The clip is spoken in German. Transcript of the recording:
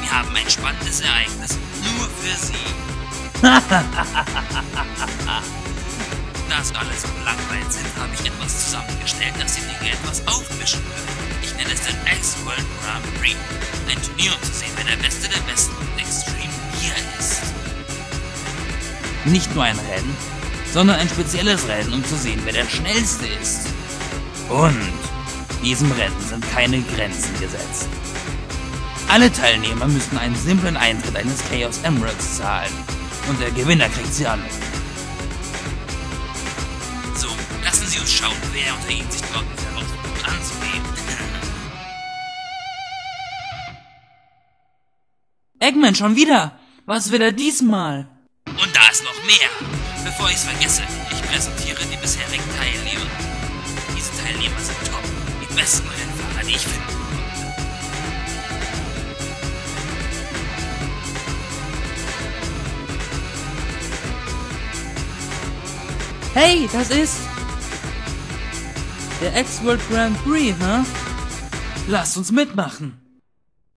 Wir haben ein spannendes Ereignis nur für Sie. Da Sie alle so gelangweilt sind, habe ich etwas zusammengestellt, das die Dinge etwas aufmischen wird. Ich nenne es den X-World Grand Prix. Ein Turnier, um zu sehen, wer der Beste der Besten und Extreme hier ist. Nicht nur ein Rennen, sondern ein spezielles Rennen, um zu sehen, wer der Schnellste ist. Und diesem Rennen sind keine Grenzen gesetzt. Alle Teilnehmer müssen einen simplen Eintritt eines Chaos Emeralds zahlen. Und der Gewinner kriegt sie alle. So, lassen Sie uns schauen, wer unter Ihnen sich traut, diese Herausforderung anzugehen. Eggman, schon wieder! Was will er diesmal? Und da ist noch mehr. Bevor ich es vergesse, ich präsentiere die bisherigen Teilnehmer. Diese Teilnehmer sind top. Die besten Rennfahrer, die ich finden konnte. Hey, das ist der X-World Grand Prix, hä? Lasst uns mitmachen.